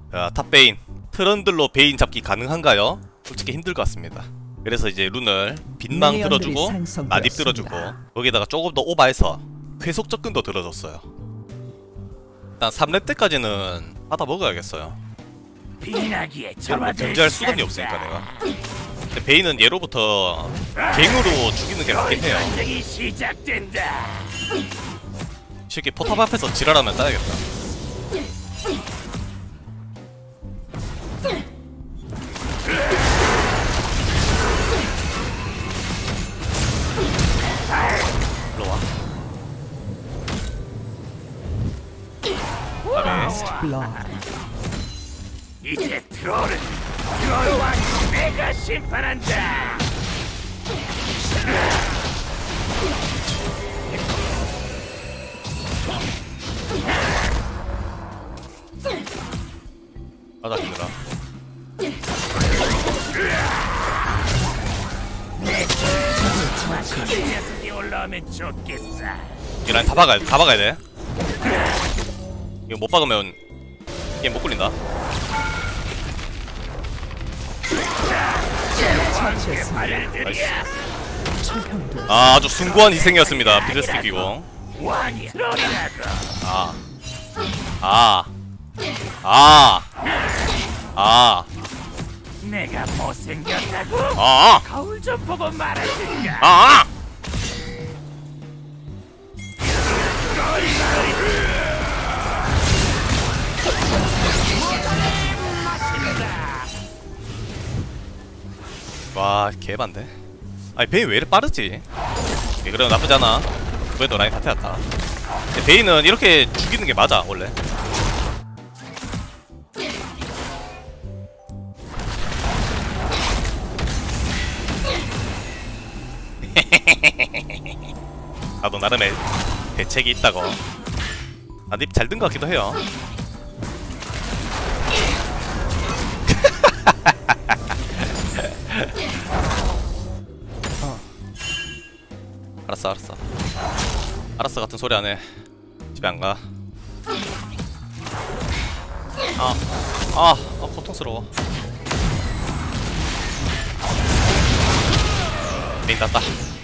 자, 탑베인 트런들로 베인 잡기 가능한가요? 솔직히 힘들 것 같습니다. 그래서 이제 룬을 빈망 들어주고 나딥 들어주고 거기다가 조금 더 오바해서 회속 접근도 들어줬어요. 일단 3렙 때까지는 받아 먹어야겠어요. 얘는 견제할 수단이 없으니까 내가. 근데 베인은 얘로부터 갱으로 죽이는 게 낫긴 해요. 쉽게 포탑 앞에서 지랄하면 따야겠다. 일로와. 이제 트롤은 트롤왕 내가 심판한다. 받아줍니다. 녀석이 올라오면 좋겠어. 이 라인 다 박아야 돼. 이거 못 박으면 게임 못 굴린다. 나이스. 아, 아주 숭고한 희생이었습니다. 비드스틱 기공. 내가 못생겼다고? 거울 좀 보고 말하든가. 와, 개반데. 아니 베인 왜 이렇게 빠르지? 그래도 나쁘잖아. 그래도 라인 다 태웠다. 베인은 이렇게 죽이는 게 맞아 원래. 나도 나름의 대책이 있다고. 나딥 잘 든 것 같기도 해요. 알았어 같은 소리 안해. 집에 안가. 고통스러워. 메인 땄다.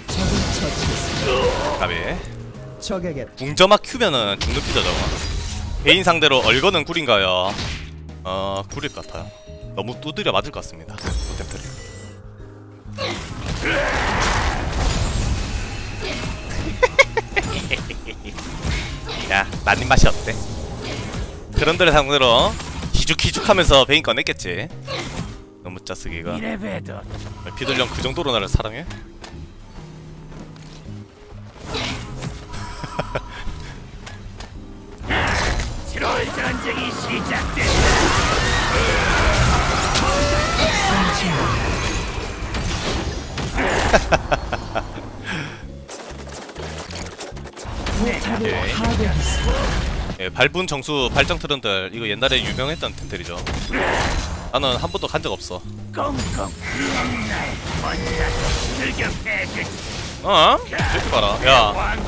가비. 궁점막 큐면은 죽는 피자 저거. 베인 상대로 얼거는 굴인가요? 굴일 것 같아요. 너무 두드려 맞을 것 같습니다. 템플이. 야, 나님 맛이 어때? 그런들의 상대로 기죽기죽하면서 베인 꺼냈겠지. 너무 짜쓰기가. 비둘령 그 정도로 나를 사랑해? 트롤 전쟁이 시작된다. 예, 발분 정수 발정 트런들 이거 옛날에 유명했던 템들이죠. 나는 한 번도 간 적 없어. 이렇게 봐라. 야,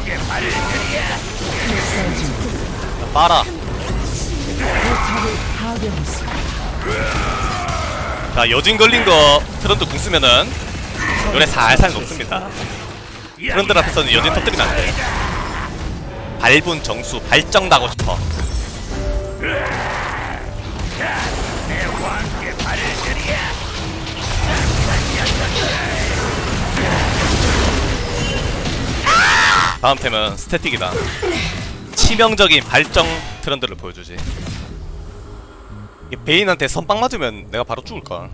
빨아. 자, 여진 걸린 거 트런드 궁 쓰면은 요래 살살 녹습니다. 트런들 앞에서는 여진 터뜨리면 안 돼. 발분 정수 발정 나고 싶어. 다음 템은 스태틱이다. 치명적인 발정 트런드를 보여주지. 이게 베인한테 선빵 맞으면 내가 바로 죽을걸.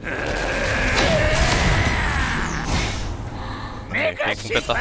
베인 궁 뺐다.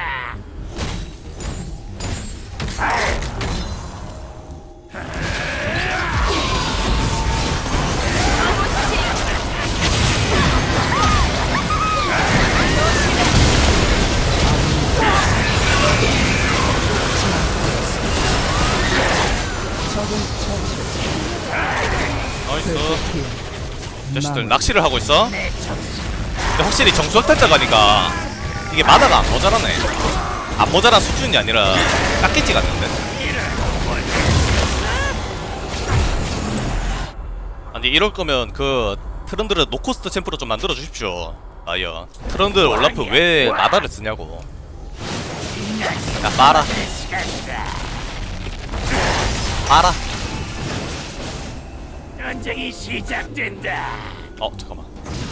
나이스. 자식들 낚시를 하고 있어. 근데 확실히 정수학탈자 가니까 이게 마다가 안 모자라네. 안 모자란 수준이 아니라 깎이지가 않는데. 아니 이럴 거면 그 트런드를 노코스트 챔프로 좀 만들어 주십시오. 아여 트런드 올라프 왜 나다를 쓰냐고. 야 빨아 빨아. 전쟁이 시작된다. 잠깐만.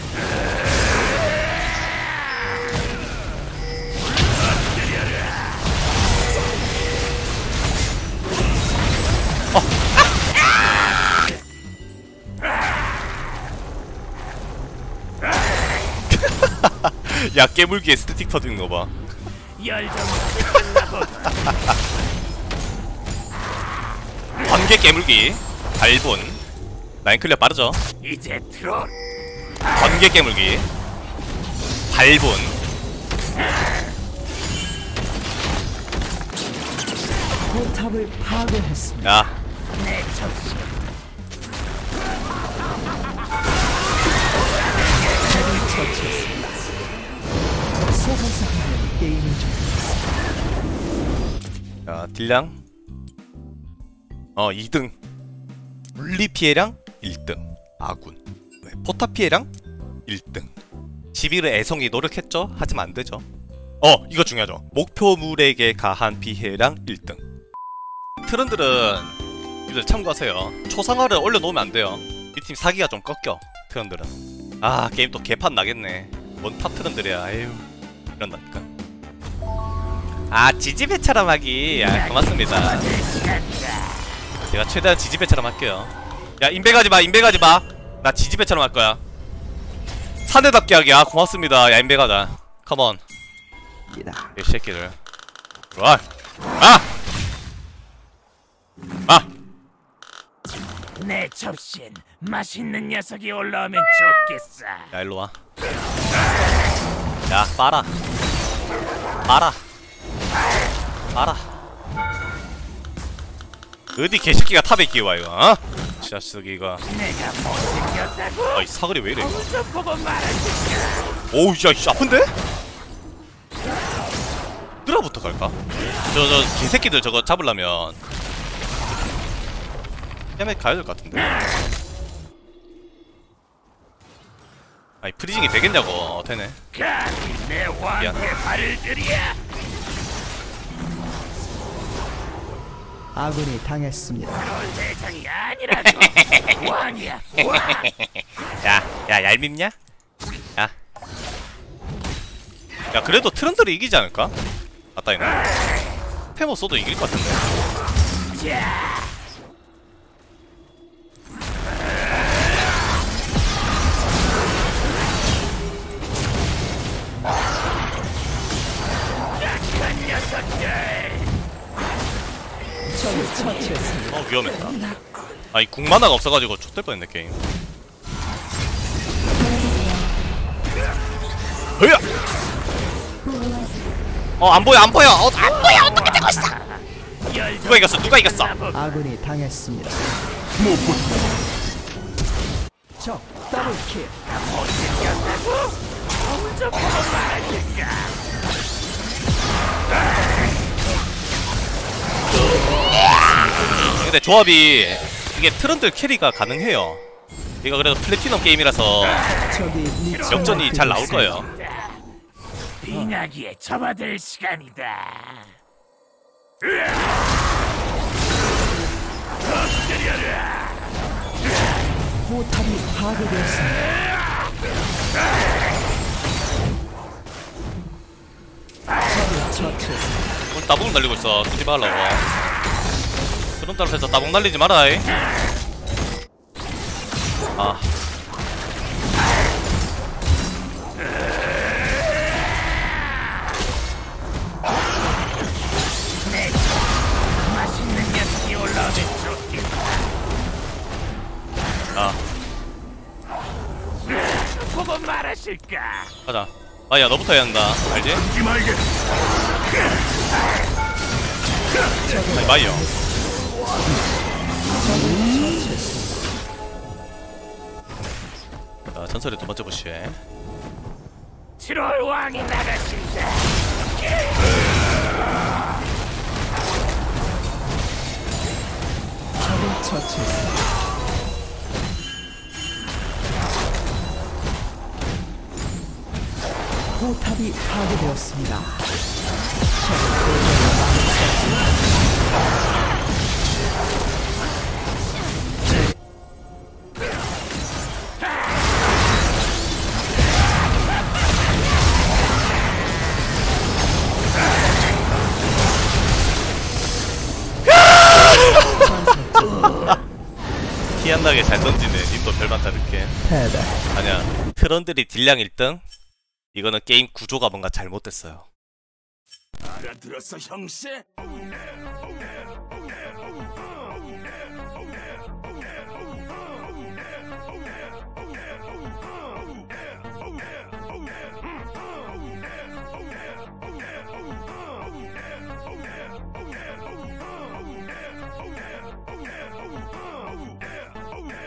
야 깨물기에 스태틱 터지는 거 봐. 열정 끝나고 번개 깨물기 발본 라인 클리어 빠르죠. 이제 트롤 번개 깨물기 발본 포탑을 파괴했습니다. 야 내 접시 적을 처치했습니다. 소환사는 게임을 종료했습니다. 야, 딜량 2등 물리 피해량 1등 아군 포탑 피해량 1등 11의 애송이 노력했죠? 하지만 안되죠. 이거 중요하죠. 목표물에게 가한 피해량 1등. 트런들은 이들 참고하세요. 초상화를 올려놓으면 안돼요. 이 팀 사기가 좀 꺾여. 트런들은 게임 또 개판 나겠네. 뭔 탑 트런들이야. 에휴 이런다니까. 지지배처럼 하기. 고맙습니다. 제가 최대한 지지배처럼 할게요. 야 인베가지마 인베가지마. 나 지지배처럼 할거야. 사내답게 하기. 고맙습니다. 야 인베가자 컴온 이 새끼들 들어와. 내 접시엔 맛있는 녀석이 올라오면 좋겠어. 야 일로와. 야 빨아 빨아 빨아. 어디 개새끼가 탑에 끼와 이거. 자식이 이거. 내가 못생겼다고? 이 사거리 왜 이래 이거. 거울 좀 보고 말아줄까? 오우 야 아픈데? 드라부터 갈까? 저 개새끼들 저거 잡으려면 헤매 가야 될 것 같은데. 프리징이 되겠냐고. 되네. 감히 내 왕의 미안. 발을 들이야. 아군이 당했습니다. 트롤 대장이 아니라고. 왕이야 왕. 야 얄밉냐? 야 그래도 트런들이 이기지 않을까? 맞다 이거 페모 써도 이길 것 같은데. 자. 약한 녀석들. 적을 처치했습니다. 위험했다. 이 궁만화가 없어가지고 좆될 뻔했네 게임. 으야! 안보여 안보여 안보여. 어떻게 되고 있어. 누가 이겼어 누가 이겼어. 아군이 당했습니다. 적 더블킬. 거울 좀 보고 말아줄까? 근데 조합이 이게 트런들 캐리가 가능해요. 이거 그래도 플래티넘 게임이라서 적이 역전이 잘 나올 거예요. 빙하기에 접어들 시간이다. 포탑이 파괴되었습니다. 적을 처치했습니다. 오늘 따봉 날리고 있어. 쏘지 말라고. 트런들 앞에서 따봉 날리지 마라이. 맛있는 녀석이 올라오면 좋겠다. 보고 말하실까? 가자. 야 너부터 해야 한다. 알지? 마이요. 자 전설의 두 번째 보시. 트롤 왕이 나가신다. 적을 처치했습니다. 포탑이 파괴되었습니다. 티 안 나게 잘 던지네. 님도 별만 다를게. 패배. 아니야. 트런들이 딜량 1등? 이거는 게임 구조가 뭔가 잘못됐어요. 알아들었어 형씨?